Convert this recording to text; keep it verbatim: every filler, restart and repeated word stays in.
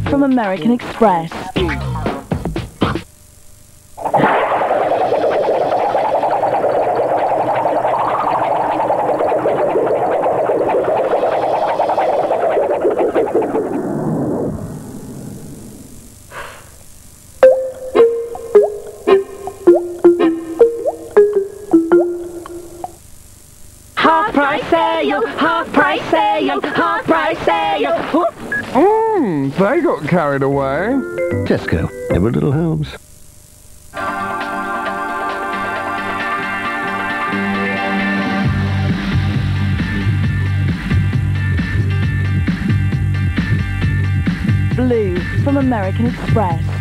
from American Express. Half price sale, half price sale, half price sale. Mmm, they got carried away. Tesco, every little helps. Blue from American Express.